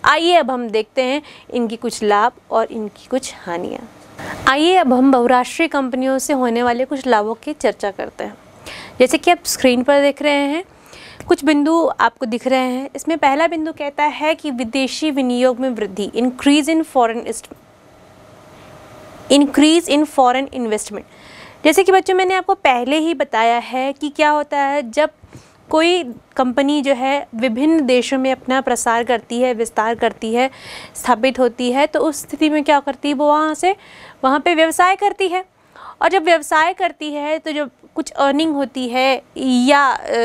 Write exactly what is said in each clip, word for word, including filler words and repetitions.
आइए अब हम देखते हैं इनकी कुछ लाभ और इनकी कुछ हानियाँ। आइए अब हम बहुराष्ट्रीय कंपनियों से होने वाले कुछ लाभों की चर्चा करते हैं। जैसे कि आप स्क्रीन पर देख रहे हैं, कुछ बिंदु आपको दिख रहे हैं। इसमें पहला बिंदु कहता है कि विदेशी विनियोग में वृद्धि, increase in foreign increase in foreign investment. जैसे कि बच्चों मैंने आपको पहले ही बताया है कि क्या होता है जब कोई कंपनी जो है विभिन्न देशों में अपना प्रसार करती है, विस्तार करती है, स्थापित होती है, तो उस स्थिति में क्या करती है, वो वहाँ से वहाँ पे व्यवसाय करती है। और जब व्यवसाय करती है तो जो कुछ अर्निंग होती है या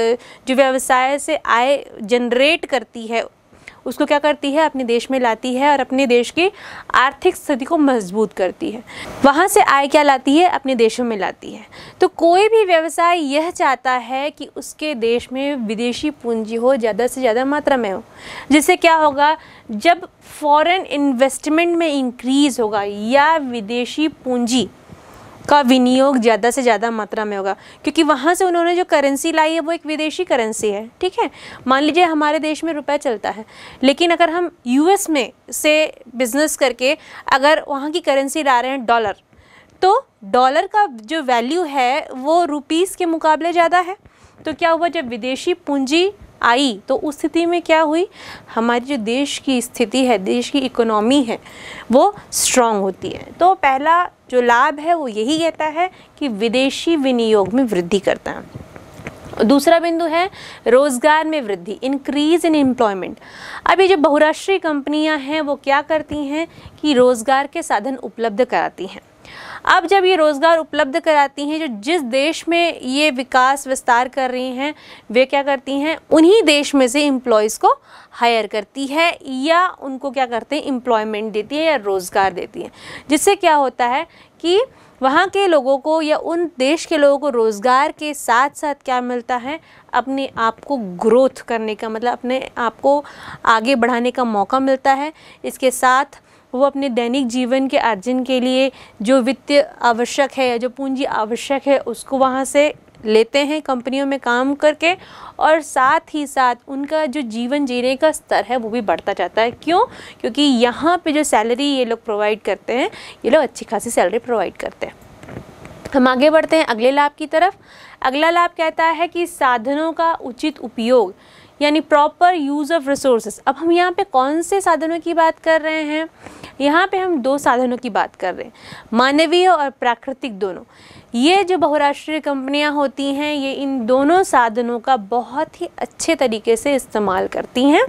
जो व्यवसाय से आय जनरेट करती है उसको क्या करती है, अपने देश में लाती है और अपने देश की आर्थिक स्थिति को मजबूत करती है। वहाँ से आय क्या लाती है, अपने देशों में लाती है। तो कोई भी व्यवसाय यह चाहता है कि उसके देश में विदेशी पूंजी हो, ज़्यादा से ज़्यादा मात्रा में हो, जिससे क्या होगा, जब फॉरेन इन्वेस्टमेंट में इंक्रीज़ होगा या विदेशी पूंजी का विनियोग ज़्यादा से ज़्यादा मात्रा में होगा, क्योंकि वहाँ से उन्होंने जो करेंसी लाई है वो एक विदेशी करेंसी है। ठीक है, मान लीजिए हमारे देश में रुपया चलता है, लेकिन अगर हम यूएस में से बिज़नेस करके अगर वहाँ की करेंसी ला रहे हैं डॉलर, तो डॉलर का जो वैल्यू है वो रुपीस के मुकाबले ज़्यादा है। तो क्या हुआ, जब विदेशी पूंजी आई तो उस स्थिति में क्या हुई, हमारी जो देश की स्थिति है, देश की इकोनॉमी है, वो स्ट्रॉन्ग होती है। तो पहला जो लाभ है वो यही कहता है कि विदेशी विनियोग में वृद्धि करता है। दूसरा बिंदु है रोजगार में वृद्धि, इंक्रीज इन एम्प्लॉयमेंट। अभी जो बहुराष्ट्रीय कंपनियां हैं वो क्या करती हैं कि रोजगार के साधन उपलब्ध कराती हैं। अब जब ये रोज़गार उपलब्ध कराती हैं, जो जिस देश में ये विकास विस्तार कर रही हैं, वे क्या करती हैं, उन्हीं देश में से एम्प्लॉयज़ को हायर करती है या उनको क्या करते हैं, एम्प्लॉयमेंट देती है या रोज़गार देती है। जिससे क्या होता है कि वहाँ के लोगों को या उन देश के लोगों को रोज़गार के साथ साथ क्या मिलता है, अपने आप को ग्रोथ करने का, मतलब अपने आप को आगे बढ़ाने का मौका मिलता है। इसके साथ वो अपने दैनिक जीवन के अर्जन के लिए जो वित्तीय आवश्यक है या जो पूंजी आवश्यक है उसको वहाँ से लेते हैं कंपनियों में काम करके, और साथ ही साथ उनका जो जीवन जीने का स्तर है वो भी बढ़ता जाता है। क्यों? क्योंकि यहाँ पे जो सैलरी ये लोग प्रोवाइड करते हैं, ये लोग अच्छी खासी सैलरी प्रोवाइड करते हैं। हम आगे बढ़ते हैं अगले लाभ की तरफ। अगला लाभ कहता है कि साधनों का उचित उपयोग, यानी प्रॉपर यूज़ ऑफ रिसोर्सेज। अब हम यहाँ पे कौन से साधनों की बात कर रहे हैं? यहाँ पे हम दो साधनों की बात कर रहे हैं, मानवीय और प्राकृतिक दोनों। ये जो बहुराष्ट्रीय कंपनियाँ होती हैं, ये इन दोनों साधनों का बहुत ही अच्छे तरीके से इस्तेमाल करती हैं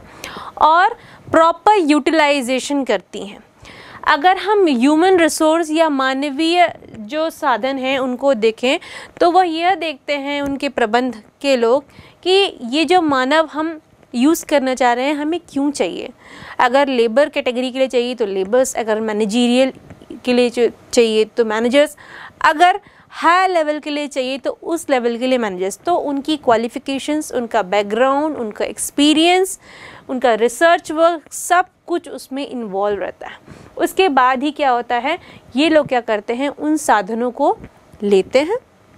और प्रॉपर यूटिलाइजेशन करती हैं। अगर हम ह्यूमन रिसोर्स या मानवीय जो साधन हैं उनको देखें तो वह यह देखते हैं उनके प्रबंध के लोग कि ये जो मानव हम यूज़ करना चाह रहे हैं हमें क्यों चाहिए। अगर लेबर कैटेगरी के लिए चाहिए तो लेबर्स, अगर मैनेजरियल के लिए चाहिए तो मैनेजर्स, अगर हाई लेवल के लिए चाहिए तो उस लेवल के लिए मैनेजर्स। तो उनकी क्वालिफ़िकेशंस, उनका बैकग्राउंड, उनका एक्सपीरियंस, उनका रिसर्च वर्क, सब कुछ उसमें इन्वॉल्व रहता है। उसके बाद ही क्या होता है, ये लोग क्या करते हैं, उन साधनों को लेते हैं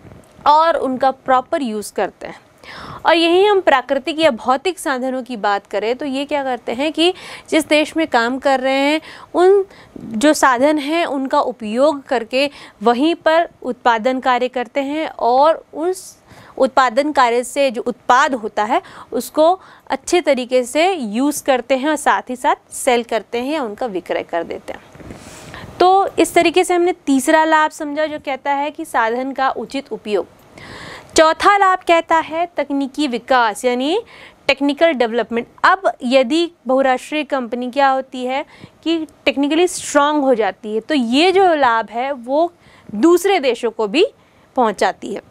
और उनका प्रॉपर यूज़ करते हैं। और यही हम प्राकृतिक या भौतिक साधनों की बात करें तो ये क्या करते हैं कि जिस देश में काम कर रहे हैं उन जो साधन हैं उनका उपयोग करके वहीं पर उत्पादन कार्य करते हैं और उस उत्पादन कार्य से जो उत्पाद होता है उसको अच्छे तरीके से यूज़ करते हैं और साथ ही साथ सेल करते हैं या उनका विक्रय कर देते हैं। तो इस तरीके से हमने तीसरा लाभ समझा जो कहता है कि साधन का उचित उपयोग। चौथा लाभ कहता है तकनीकी विकास, यानी टेक्निकल डेवलपमेंट। अब यदि बहुराष्ट्रीय कंपनी क्या होती है कि टेक्निकली स्ट्रांग हो जाती है तो ये जो लाभ है वो दूसरे देशों को भी पहुंचाती है।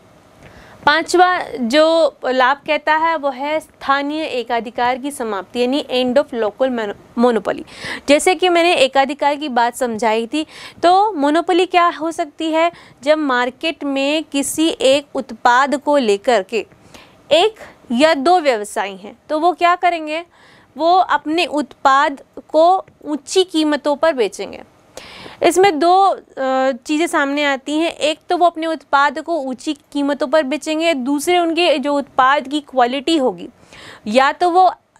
पांचवा जो लाभ कहता है वो है स्थानीय एकाधिकार की समाप्ति, यानी एंड ऑफ लोकल मोनोपोली। जैसे कि मैंने एकाधिकार की बात समझाई थी, तो मोनोपोली क्या हो सकती है, जब मार्केट में किसी एक उत्पाद को लेकर के एक या दो व्यवसायी हैं तो वो क्या करेंगे, वो अपने उत्पाद को ऊंची कीमतों पर बेचेंगे। इसमें दो चीज़ें सामने आती हैं, एक तो वो अपने उत्पाद को ऊंची कीमतों पर बेचेंगे, दूसरे उनके जो उत्पाद की क्वालिटी होगी या तो वो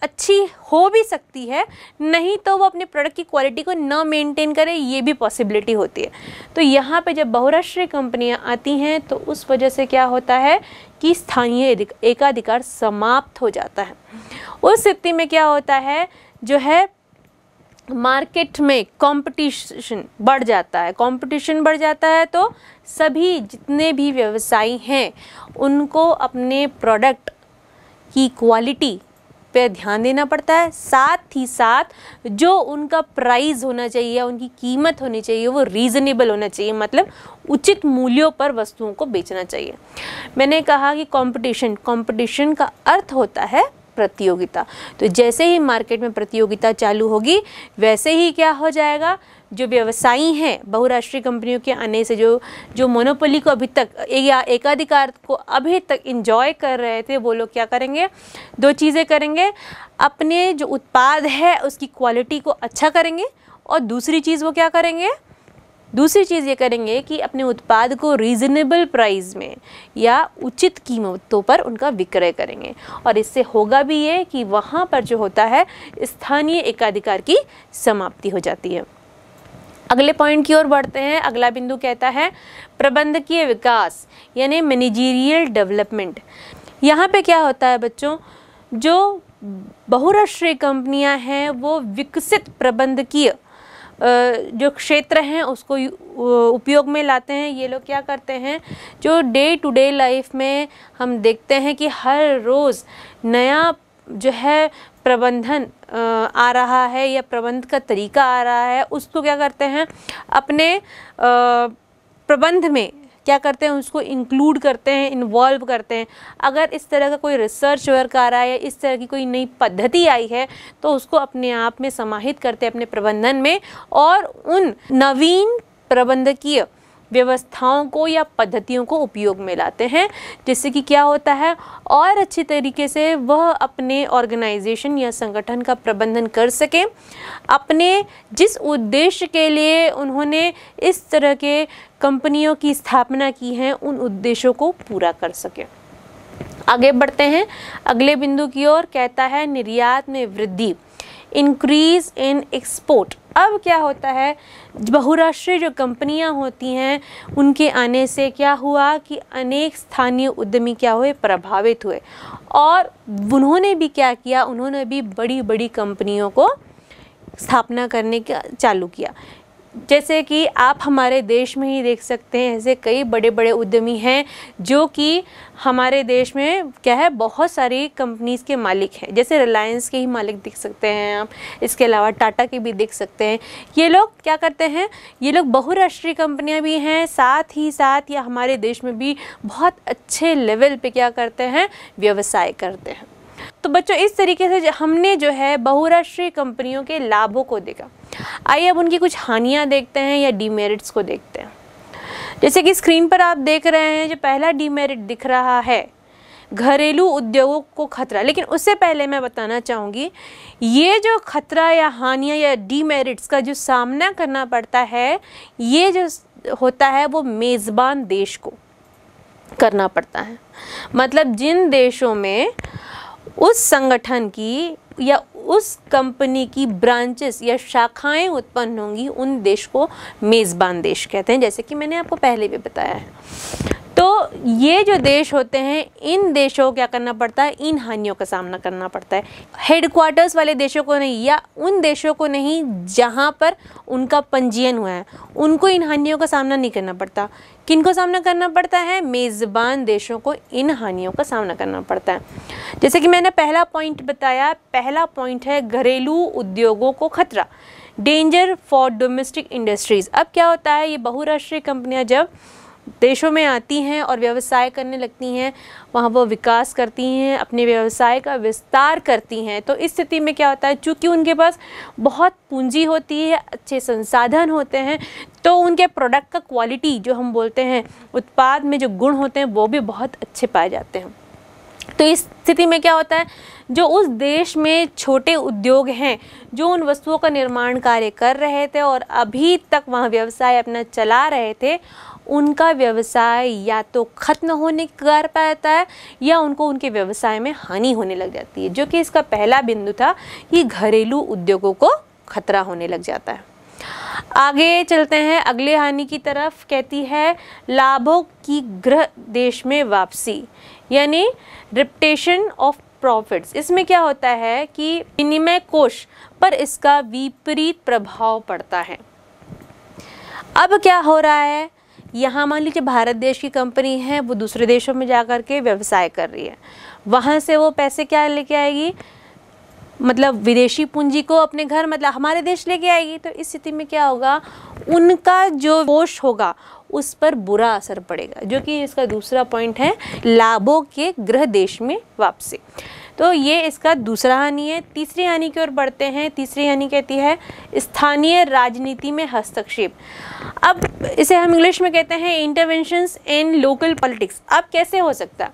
अच्छी हो भी सकती है, नहीं तो वो अपने प्रोडक्ट की क्वालिटी को न मेंटेन करे, ये भी पॉसिबिलिटी होती है। तो यहाँ पे जब बहुराष्ट्रीय कंपनियाँ आती हैं तो उस वजह से क्या होता है कि स्थानीय एकाधिकार समाप्त हो जाता है। उस स्थिति में क्या होता है, जो है मार्केट में कंपटीशन बढ़ जाता है। कंपटीशन बढ़ जाता है तो सभी जितने भी व्यवसायी हैं उनको अपने प्रोडक्ट की क्वालिटी पे ध्यान देना पड़ता है, साथ ही साथ जो उनका प्राइस होना चाहिए, उनकी कीमत होनी चाहिए, वो रीज़नेबल होना चाहिए, मतलब उचित मूल्यों पर वस्तुओं को बेचना चाहिए। मैंने कहा कि कंपटीशन कंपटीशन का अर्थ होता है प्रतियोगिता। तो जैसे ही मार्केट में प्रतियोगिता चालू होगी वैसे ही क्या हो जाएगा, जो व्यवसायी हैं बहुराष्ट्रीय कंपनियों के आने से जो जो मोनोपोली को अभी तक या एकाधिकार को अभी तक इंजॉय कर रहे थे, वो लोग क्या करेंगे, दो चीज़ें करेंगे। अपने जो उत्पाद है उसकी क्वालिटी को अच्छा करेंगे, और दूसरी चीज़ वो क्या करेंगे, दूसरी चीज़ ये करेंगे कि अपने उत्पाद को रीज़नेबल प्राइस में या उचित कीमतों पर उनका विक्रय करेंगे। और इससे होगा भी ये कि वहाँ पर जो होता है स्थानीय एकाधिकार की समाप्ति हो जाती है। अगले पॉइंट की ओर बढ़ते हैं। अगला बिंदु कहता है प्रबंधकीय विकास यानी मैनेजरियल डेवलपमेंट। यहाँ पे क्या होता है बच्चों, जो बहुराष्ट्रीय कंपनियाँ हैं वो विकसित प्रबंधकीय जो क्षेत्र हैं उसको उपयोग में लाते हैं। ये लोग क्या करते हैं, जो डे टू डे लाइफ में हम देखते हैं कि हर रोज़ नया जो है प्रबंधन आ रहा है या प्रबंध का तरीका आ रहा है, उसको क्या करते हैं अपने प्रबंध में क्या करते हैं, उसको इंक्लूड करते हैं, इन्वॉल्व करते हैं। अगर इस तरह का कोई रिसर्च वर्क आ रहा है या इस तरह की कोई नई पद्धति आई है तो उसको अपने आप में समाहित करते हैं अपने प्रबंधन में, और उन नवीन प्रबंधकीय व्यवस्थाओं को या पद्धतियों को उपयोग में लाते हैं, जिससे कि क्या होता है और अच्छी तरीके से वह अपने ऑर्गेनाइजेशन या संगठन का प्रबंधन कर सके, अपने जिस उद्देश्य के लिए उन्होंने इस तरह के कंपनियों की स्थापना की है उन उद्देश्यों को पूरा कर सके। आगे बढ़ते हैं अगले बिंदु की ओर। कहता है निर्यात में वृद्धि, इंक्रीज इन एक्सपोर्ट। अब क्या होता है, बहुराष्ट्रीय जो कंपनियां होती हैं उनके आने से क्या हुआ कि अनेक स्थानीय उद्यमी क्या हुए, प्रभावित हुए, और उन्होंने भी क्या किया, उन्होंने भी बड़ी बड़ी कंपनियों को स्थापना करने का चालू किया। जैसे कि आप हमारे देश में ही देख सकते हैं, ऐसे कई बड़े बड़े उद्यमी हैं जो कि हमारे देश में क्या है बहुत सारी कंपनीज़ के मालिक हैं। जैसे रिलायंस के ही मालिक देख सकते हैं आप, इसके अलावा टाटा के भी देख सकते हैं। ये लोग क्या करते हैं, ये लोग बहुराष्ट्रीय कंपनियां भी हैं, साथ ही साथ या हमारे देश में भी बहुत अच्छे लेवल पे क्या करते हैं, व्यवसाय करते हैं। तो बच्चों इस तरीके से हमने जो है बहुराष्ट्रीय कंपनियों के लाभों को देखा। आइए अब उनकी कुछ हानियां देखते हैं या डीमेरिट्स को देखते हैं। जैसे कि स्क्रीन पर आप देख रहे हैं, जो पहला डीमेरिट दिख रहा है घरेलू उद्योगों को खतरा। लेकिन उससे पहले मैं बताना चाहूँगी, ये जो खतरा या हानियां या डीमेरिट्स का जो सामना करना पड़ता है, ये जो होता है वो मेज़बान देश को करना पड़ता है। मतलब जिन देशों में उस संगठन की या उस कंपनी की ब्रांचेस या शाखाएं उत्पन्न होंगी, उन देश को मेज़बान देश कहते हैं, जैसे कि मैंने आपको पहले भी बताया है। तो ये जो देश होते हैं, इन देशों को क्या करना पड़ता है, इन हानियों का सामना करना पड़ता है। हेडक्वार्टर्स वाले देशों को नहीं, या उन देशों को नहीं जहाँ पर उनका पंजीयन हुआ है, उनको इन हानियों का सामना नहीं करना पड़ता। किनको सामना करना पड़ता है, मेज़बान देशों को इन हानियों का सामना करना पड़ता है। जैसे कि मैंने पहला पॉइंट बताया, पहला पॉइंट है घरेलू उद्योगों को खतरा, डेंजर फॉर डोमेस्टिक इंडस्ट्रीज़। अब क्या होता है, ये बहुराष्ट्रीय कंपनियां जब देशों में आती हैं और व्यवसाय करने लगती हैं, वहाँ वो विकास करती हैं, अपने व्यवसाय का विस्तार करती हैं। तो इस स्थिति में क्या होता है, चूँकि उनके पास बहुत पूंजी होती है, अच्छे संसाधन होते हैं, तो उनके प्रोडक्ट का क्वालिटी जो हम बोलते हैं, उत्पाद में जो गुण होते हैं वो भी बहुत अच्छे पाए जाते हैं। तो इस स्थिति में क्या होता है, जो उस देश में छोटे उद्योग हैं जो उन वस्तुओं का निर्माण कार्य कर रहे थे और अभी तक वहाँ व्यवसाय अपना चला रहे थे, उनका व्यवसाय या तो खत्म होने की कगार पर आता है या उनको उनके व्यवसाय में हानि होने लग जाती है, जो कि इसका पहला बिंदु था कि घरेलू उद्योगों को खतरा होने लग जाता है। आगे चलते हैं अगले हानि की तरफ। कहती है लाभों की गृह देश में वापसी, यानी रिप्टेशन ऑफ प्रॉफिट्स। इसमें क्या होता है कि विनिमय कोष पर इसका विपरीत प्रभाव पड़ता है। अब क्या हो रहा है, यहाँ मान लीजिए भारत देश की कंपनी है, वो दूसरे देशों में जा कर के व्यवसाय कर रही है, वहाँ से वो पैसे क्या लेके आएगी, मतलब विदेशी पूंजी को अपने घर, मतलब हमारे देश लेके आएगी। तो इस स्थिति में क्या होगा, उनका जो कोष होगा उस पर बुरा असर पड़ेगा, जो कि इसका दूसरा पॉइंट है, लाभों के गृह देश में वापसी। तो ये इसका दूसरा हानि है। तीसरी हानि की ओर बढ़ते हैं। तीसरी हानि कहती है स्थानीय राजनीति में हस्तक्षेप। अब इसे हम इंग्लिश में कहते हैं इंटरवेंशंस इन लोकल पॉलिटिक्स। अब कैसे हो सकता,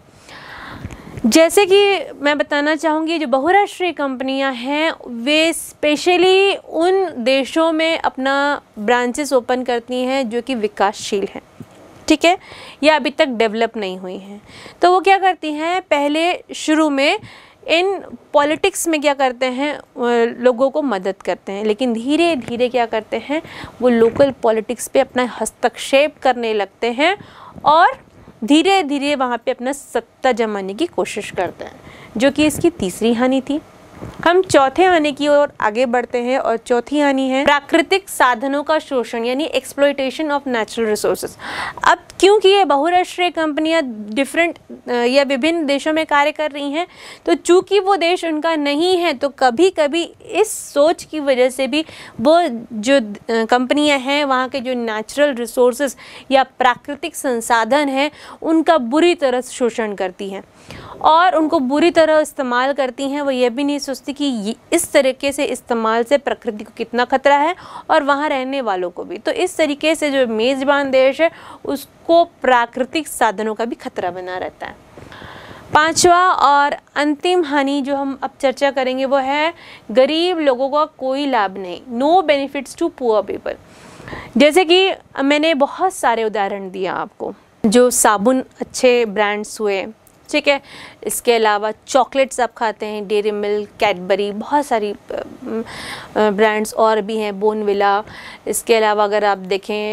जैसे कि मैं बताना चाहूँगी, जो बहुराष्ट्रीय कंपनियां हैं वे स्पेशली उन देशों में अपना ब्रांचेस ओपन करती हैं जो कि विकासशील हैं, ठीक है, या अभी तक डेवलप नहीं हुई हैं। तो वो क्या करती हैं, पहले शुरू में इन पॉलिटिक्स में क्या करते हैं, लोगों को मदद करते हैं, लेकिन धीरे धीरे क्या करते हैं, वो लोकल पॉलिटिक्स पे अपना हस्तक्षेप करने लगते हैं और धीरे धीरे वहाँ पे अपना सत्ता जमाने की कोशिश करते हैं, जो कि इसकी तीसरी हानि थी। हम चौथे हानि की ओर आगे बढ़ते हैं और चौथी हानि है प्राकृतिक साधनों का शोषण, यानी एक्सप्लॉयटेशन ऑफ नेचुरल रिसोर्सेज। अब क्योंकि ये बहुराष्ट्रीय कंपनियां डिफरेंट या विभिन्न देशों में कार्य कर रही हैं, तो चूंकि वो देश उनका नहीं है, तो कभी कभी इस सोच की वजह से भी वो जो कंपनियां हैं वहाँ के जो नेचुरल रिसोर्सेज या प्राकृतिक संसाधन हैं उनका बुरी तरह से शोषण करती हैं और उनको बुरी तरह इस्तेमाल करती हैं। वो ये भी नहीं सोचती कि इस तरीके से इस्तेमाल से प्रकृति को कितना खतरा है और वहाँ रहने वालों को भी। तो इस तरीके से जो मेज़बान देश है उसको प्राकृतिक साधनों का भी खतरा बना रहता है। पांचवा और अंतिम हानि जो हम अब चर्चा करेंगे वो है गरीब लोगों का कोई लाभ नहीं, no benefits to poor people. जैसे कि मैंने बहुत सारे उदाहरण दिया आपको, जो साबुन अच्छे ब्रांड्स हुए, ठीक है, इसके अलावा चॉकलेट्स आप खाते हैं, डेयरी मिल्क, कैडबरी, बहुत सारी ब्रांड्स और भी हैं, बोनविला। इसके अलावा अगर आप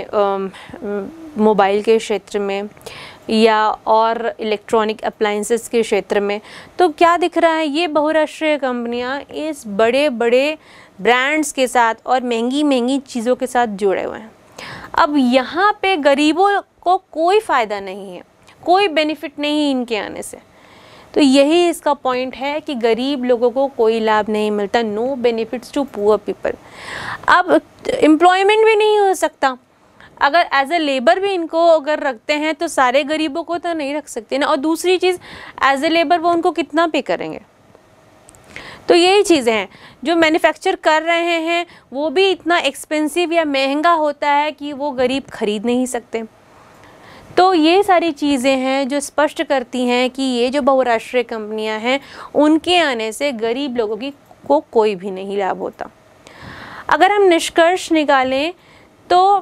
देखें मोबाइल के क्षेत्र में या और इलेक्ट्रॉनिक अप्लाइंसेस के क्षेत्र में, तो क्या दिख रहा है, ये बहुराष्ट्रीय कंपनियां इस बड़े बड़े ब्रांड्स के साथ और महंगी महंगी चीज़ों के साथ जुड़े हुए हैं। अब यहाँ पे गरीबों को कोई फ़ायदा नहीं है, कोई बेनिफिट नहीं है इनके आने से। तो यही इसका पॉइंट है कि गरीब लोगों को कोई लाभ नहीं मिलता, no benefits to poor people. अब एम्प्लॉयमेंट भी नहीं हो सकता, अगर एज ए लेबर भी इनको अगर रखते हैं तो सारे गरीबों को तो नहीं रख सकते ना। और दूसरी चीज़, एज ए लेबर वो उनको कितना पे करेंगे। तो यही चीज़ें हैं, जो मैन्युफैक्चर कर रहे हैं वो भी इतना एक्सपेंसिव या महंगा होता है कि वो गरीब खरीद नहीं सकते। तो ये सारी चीज़ें हैं जो स्पष्ट करती हैं कि ये जो बहुराष्ट्रीय कंपनियां हैं उनके आने से गरीब लोगों की को कोई भी नहीं लाभ होता। अगर हम निष्कर्ष निकालें तो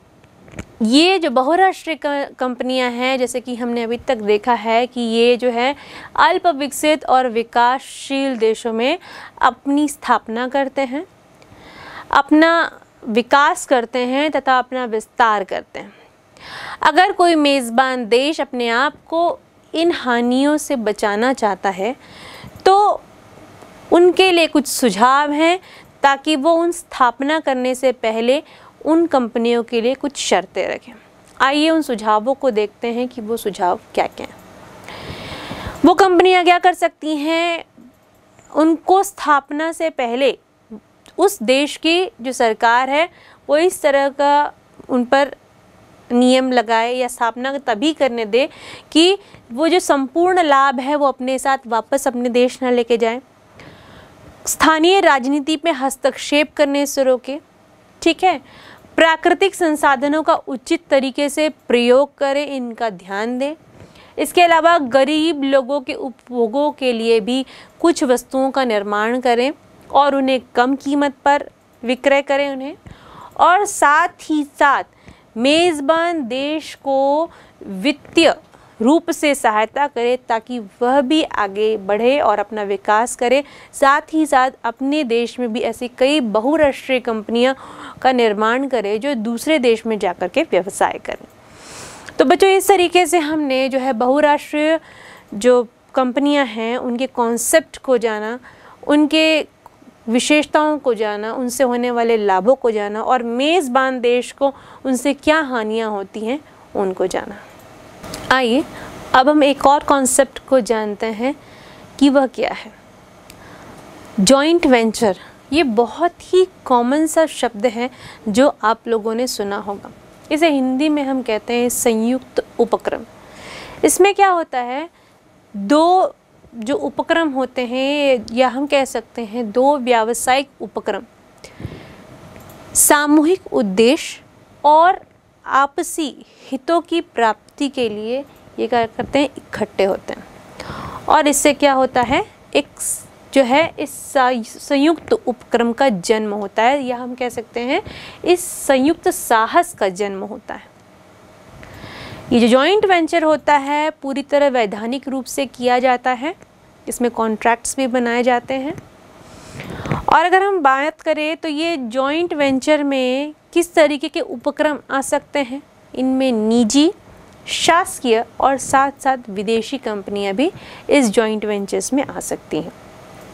ये जो बहुराष्ट्रीय कंपनियां हैं, जैसे कि हमने अभी तक देखा है कि ये जो है अल्प विकसित और विकासशील देशों में अपनी स्थापना करते हैं, अपना विकास करते हैं तथा अपना विस्तार करते हैं। अगर कोई मेज़बान देश अपने आप को इन हानियों से बचाना चाहता है तो उनके लिए कुछ सुझाव हैं, ताकि वो उन स्थापना करने से पहले उन कंपनियों के लिए कुछ शर्तें रखें। आइए उन सुझावों को देखते हैं कि वो सुझाव क्या क्या हैं। वो कंपनियां क्या कर सकती हैं, उनको स्थापना से पहले उस देश की जो सरकार है वो इस तरह का उन पर नियम लगाए या स्थापना तभी करने दे कि वो जो संपूर्ण लाभ है वो अपने साथ वापस अपने देश न लेके जाए। स्थानीय राजनीति में हस्तक्षेप करने से रोके, ठीक है। प्राकृतिक संसाधनों का उचित तरीके से प्रयोग करें, इनका ध्यान दें। इसके अलावा गरीब लोगों के उपभोगों के लिए भी कुछ वस्तुओं का निर्माण करें और उन्हें कम कीमत पर विक्रय करें उन्हें, और साथ ही साथ मेज़बान देश को वित्तीय रूप से सहायता करे ताकि वह भी आगे बढ़े और अपना विकास करे। साथ ही साथ अपने देश में भी ऐसी कई बहुराष्ट्रीय कंपनियां का निर्माण करे जो दूसरे देश में जाकर के व्यवसाय करें। तो बच्चों, इस तरीके से हमने जो है बहुराष्ट्रीय जो कंपनियां हैं उनके कॉन्सेप्ट को जाना, उनके विशेषताओं को जाना, उनसे होने वाले लाभों को जाना, और मेज़बान देश को उनसे क्या हानियां होती हैं उनको जाना। आइए अब हम एक और कॉन्सेप्ट को जानते हैं कि वह क्या है। जॉइंट वेंचर, ये बहुत ही कॉमन सा शब्द है जो आप लोगों ने सुना होगा। इसे हिंदी में हम कहते हैं संयुक्त उपक्रम। इसमें क्या होता है, दो जो उपक्रम होते हैं, या हम कह सकते हैं दो व्यावसायिक उपक्रम सामूहिक उद्देश्य और आपसी हितों की प्राप्ति के लिए ये क्या करते हैं, इकट्ठे होते हैं। और इससे क्या होता है, एक जो है इस संयुक्त उपक्रम का जन्म होता है, या हम कह सकते हैं इस संयुक्त साहस का जन्म होता है। ये जो जॉइंट वेंचर होता है पूरी तरह वैधानिक रूप से किया जाता है, इसमें कॉन्ट्रैक्ट्स भी बनाए जाते हैं। और अगर हम बात करें तो ये जॉइंट वेंचर में किस तरीके के उपक्रम आ सकते हैं, इनमें निजी, शासकीय और साथ साथ विदेशी कंपनियां भी इस जॉइंट वेंचर्स में आ सकती हैं।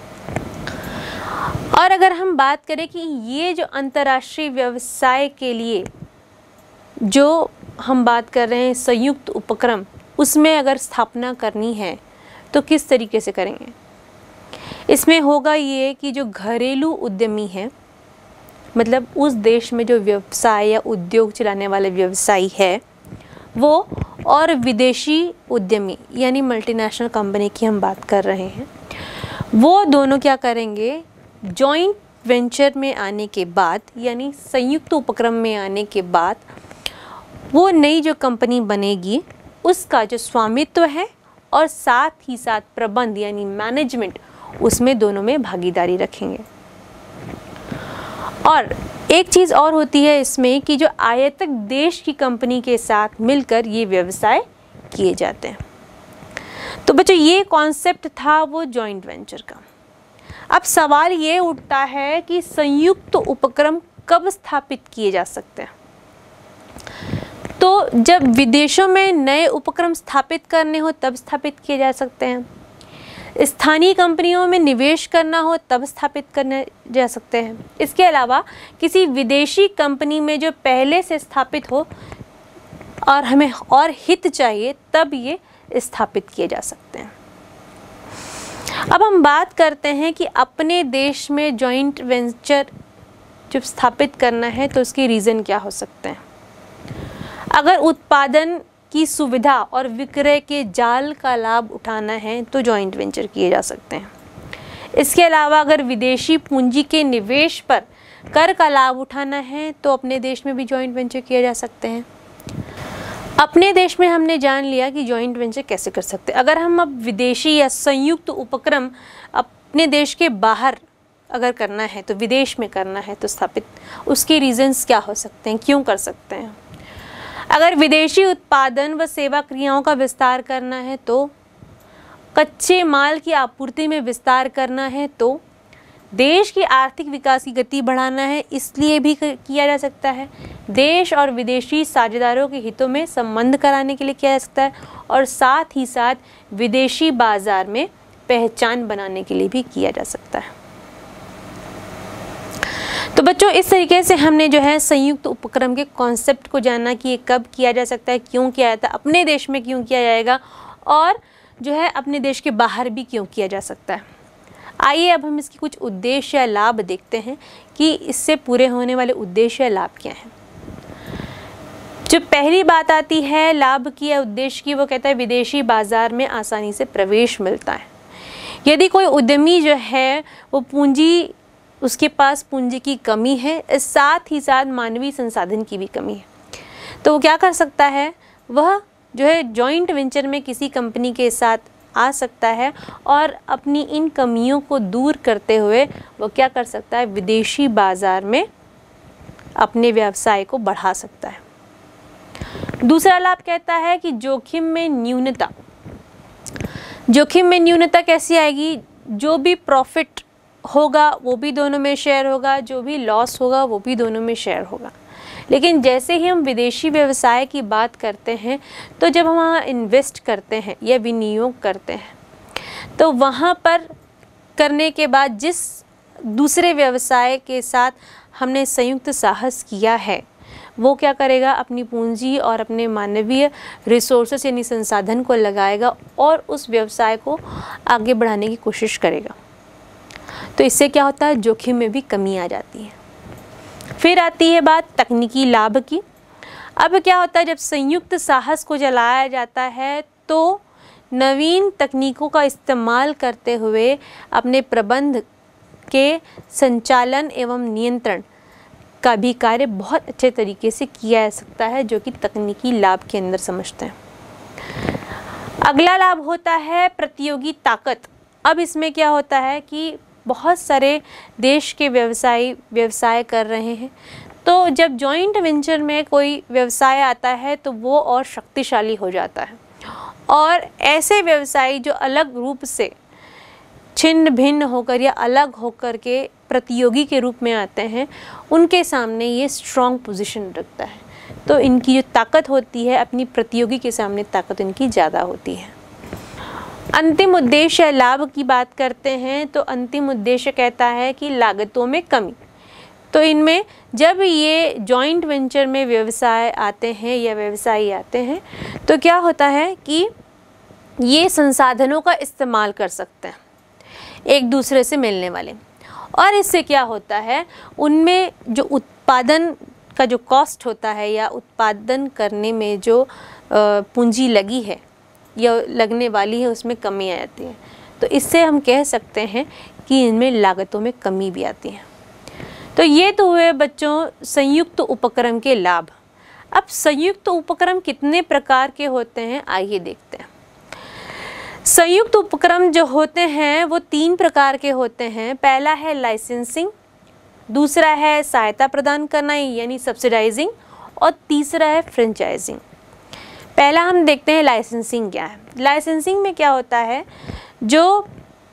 और अगर हम बात करें कि ये जो अंतर्राष्ट्रीय व्यवसाय के लिए जो हम बात कर रहे हैं संयुक्त उपक्रम, उसमें अगर स्थापना करनी है तो किस तरीके से करेंगे। इसमें होगा ये कि जो घरेलू उद्यमी है, मतलब उस देश में जो व्यवसाय या उद्योग चलाने वाले व्यवसायी है वो, और विदेशी उद्यमी यानी मल्टीनेशनल कंपनी की हम बात कर रहे हैं, वो दोनों क्या करेंगे, जॉइंट वेंचर में आने के बाद यानी संयुक्त उपक्रम में आने के बाद वो नई जो कंपनी बनेगी उसका जो स्वामित्व है और साथ ही साथ प्रबंध यानी मैनेजमेंट, उसमें दोनों में भागीदारी रखेंगे। और एक चीज़ और होती है इसमें कि जो आयातक देश की कंपनी के साथ मिलकर ये व्यवसाय किए जाते हैं। तो बच्चों, ये कॉन्सेप्ट था वो जॉइंट वेंचर का। अब सवाल ये उठता है कि संयुक्त उपक्रम कब स्थापित किए जा सकते हैं। तो जब विदेशों में नए उपक्रम स्थापित करने हो तब स्थापित किए जा सकते हैं, स्थानीय कंपनियों में निवेश करना हो तब स्थापित करने जा सकते हैं। इसके अलावा किसी विदेशी कंपनी में जो पहले से स्थापित हो और हमें और हित चाहिए तब ये स्थापित किए जा सकते हैं। अब हम बात करते हैं कि अपने देश में जॉइंट वेंचर जब स्थापित करना है तो उसके रीज़न क्या हो सकते हैं। अगर उत्पादन की सुविधा और विक्रय के जाल का लाभ उठाना है तो जॉइंट वेंचर किए जा सकते हैं। इसके अलावा अगर विदेशी पूंजी के निवेश पर कर का लाभ उठाना है तो अपने देश में भी जॉइंट वेंचर किए जा सकते हैं। अपने देश में हमने जान लिया कि जॉइंट वेंचर कैसे कर सकते हैं। अगर हम अब विदेशी या संयुक्त उपक्रम अपने देश के बाहर अगर करना है तो विदेश में करना है तो स्थापित, उसके रीजंस क्या हो सकते हैं, क्यों कर सकते हैं। अगर विदेशी उत्पादन व सेवा क्रियाओं का विस्तार करना है तो, कच्चे माल की आपूर्ति में विस्तार करना है तो, देश की आर्थिक विकास की गति बढ़ाना है इसलिए भी किया जा सकता है, देश और विदेशी साझेदारों के हितों में संबंध कराने के लिए किया जा सकता है, और साथ ही साथ विदेशी बाजार में पहचान बनाने के लिए भी किया जा सकता है। तो बच्चों, इस तरीके से हमने जो है संयुक्त उपक्रम के कॉन्सेप्ट को जाना कि ये कब किया जा सकता है, क्यों किया जाता है, अपने देश में क्यों किया जाएगा, और जो है अपने देश के बाहर भी क्यों किया जा सकता है। आइए अब हम इसकी कुछ उद्देश्य या लाभ देखते हैं कि इससे पूरे होने वाले उद्देश्य या लाभ क्या हैं। जो पहली बात आती है लाभ की या उद्देश्य की, वो कहता है विदेशी बाजार में आसानी से प्रवेश मिलता है। यदि कोई उद्यमी जो है वो पूंजी, उसके पास पूंजी की कमी है, साथ ही साथ मानवीय संसाधन की भी कमी है, तो वो क्या कर सकता है, वह जो है जॉइंट वेंचर में किसी कंपनी के साथ आ सकता है और अपनी इन कमियों को दूर करते हुए वो क्या कर सकता है, विदेशी बाज़ार में अपने व्यवसाय को बढ़ा सकता है। दूसरा लाभ कहता है कि जोखिम में न्यूनता। जोखिम में न्यूनता कैसी आएगी, जो भी प्रॉफिट होगा वो भी दोनों में शेयर होगा, जो भी लॉस होगा वो भी दोनों में शेयर होगा। लेकिन जैसे ही हम विदेशी व्यवसाय की बात करते हैं तो जब हम वहाँ इन्वेस्ट करते हैं या विनियोग करते हैं तो वहाँ पर करने के बाद जिस दूसरे व्यवसाय के साथ हमने संयुक्त साहस किया है वो क्या करेगा, अपनी पूंजी और अपने मानवीय रिसोर्सेस यानी संसाधन को लगाएगा और उस व्यवसाय को आगे बढ़ाने की कोशिश करेगा। तो इससे क्या होता है, जोखिम में भी कमी आ जाती है। फिर आती है बात तकनीकी लाभ की। अब क्या होता है, जब संयुक्त साहस को चलाया जाता है तो नवीन तकनीकों का इस्तेमाल करते हुए अपने प्रबंध के संचालन एवं नियंत्रण का भी कार्य बहुत अच्छे तरीके से किया जा सकता है, जो कि तकनीकी लाभ के अंदर समझते हैं। अगला लाभ होता है प्रतियोगी ताकत। अब इसमें क्या होता है कि बहुत सारे देश के व्यवसायी व्यवसाय कर रहे हैं, तो जब जॉइंट वेंचर में कोई व्यवसाय आता है तो वो और शक्तिशाली हो जाता है और ऐसे व्यवसायी जो अलग रूप से छिन्न भिन्न होकर या अलग होकर के प्रतियोगी के रूप में आते हैं, उनके सामने ये स्ट्रॉन्ग पोजीशन रखता है। तो इनकी जो ताकत होती है, अपनी प्रतियोगी के सामने ताकत इनकी ज़्यादा होती है। अंतिम उद्देश्य लाभ की बात करते हैं तो अंतिम उद्देश्य कहता है कि लागतों में कमी। तो इनमें जब ये जॉइंट वेंचर में व्यवसाय आते हैं या व्यवसायी आते हैं तो क्या होता है कि ये संसाधनों का इस्तेमाल कर सकते हैं एक दूसरे से मिलने वाले, और इससे क्या होता है, उनमें जो उत्पादन का जो कॉस्ट होता है या उत्पादन करने में जो पूंजी लगी है या लगने वाली है उसमें कमी आ जाती है। तो इससे हम कह सकते हैं कि इनमें लागतों में कमी भी आती है। तो ये तो हुए बच्चों संयुक्त उपक्रम के लाभ। अब संयुक्त उपक्रम कितने प्रकार के होते हैं, आइए देखते हैं। संयुक्त उपक्रम जो होते हैं वो तीन प्रकार के होते हैं। पहला है लाइसेंसिंग, दूसरा है सहायता प्रदान करना यानी सब्सिडाइजिंग, और तीसरा है फ्रेंचाइजिंग। पहला हम देखते हैं लाइसेंसिंग क्या है। लाइसेंसिंग में क्या होता है, जो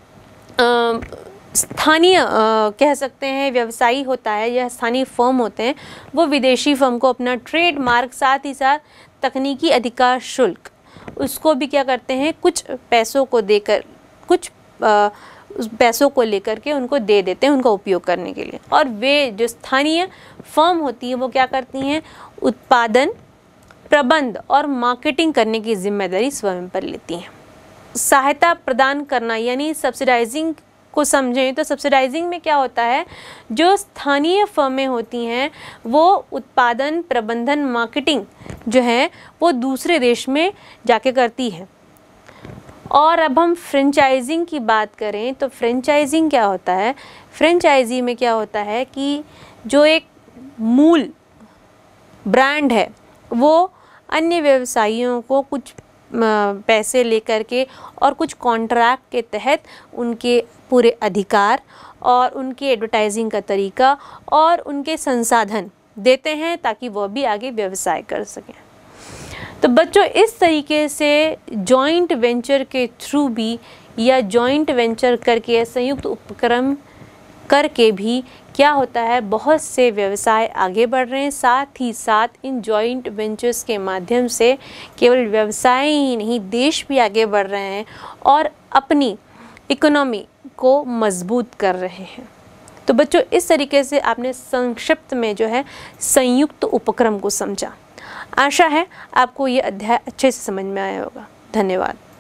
स्थानीय कह सकते हैं व्यवसायी होता है या स्थानीय फर्म होते हैं, वो विदेशी फर्म को अपना ट्रेडमार्क साथ ही साथ तकनीकी अधिकार शुल्क उसको भी क्या करते हैं, कुछ पैसों को देकर कुछ आ, उस पैसों को लेकर के उनको दे देते हैं उनका उपयोग करने के लिए। और वे जो स्थानीय फर्म होती है वो क्या करती हैं, उत्पादन, प्रबंध और मार्केटिंग करने की जिम्मेदारी स्वयं पर लेती हैं। सहायता प्रदान करना यानी सब्सिडाइजिंग को समझें तो सब्सिडाइजिंग में क्या होता है, जो स्थानीय फर्में होती हैं वो उत्पादन, प्रबंधन, मार्केटिंग जो है वो दूसरे देश में जाके करती है। और अब हम फ्रेंचाइजिंग की बात करें तो फ्रेंचाइजिंग क्या होता है, फ्रेंचाइजी में क्या होता है कि जो एक मूल ब्रांड है वो अन्य व्यवसायियों को कुछ पैसे लेकर के और कुछ कॉन्ट्रैक्ट के तहत उनके पूरे अधिकार और उनके एडवर्टाइजिंग का तरीका और उनके संसाधन देते हैं ताकि वो भी आगे व्यवसाय कर सकें। तो बच्चों इस तरीके से जॉइंट वेंचर के थ्रू भी या जॉइंट वेंचर करके या संयुक्त उपक्रम करके भी क्या होता है, बहुत से व्यवसाय आगे बढ़ रहे हैं। साथ ही साथ इन जॉइंट वेंचर्स के माध्यम से केवल व्यवसाय ही नहीं, देश भी आगे बढ़ रहे हैं और अपनी इकोनॉमी को मजबूत कर रहे हैं। तो बच्चों इस तरीके से आपने संक्षिप्त में जो है संयुक्त उपक्रम को समझा। आशा है आपको ये अध्याय अच्छे से समझ में आया होगा। धन्यवाद।